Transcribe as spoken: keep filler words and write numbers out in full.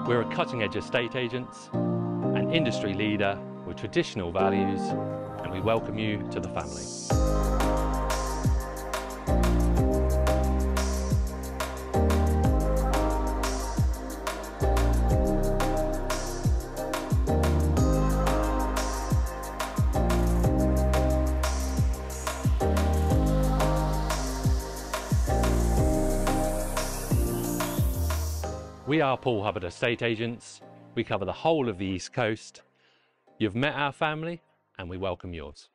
We're a cutting-edge estate agents, an industry leader with traditional values, and we welcome you to the family. We are Paul Hubbard Estate Agents. We cover the whole of the East Coast. You've met our family and we welcome yours.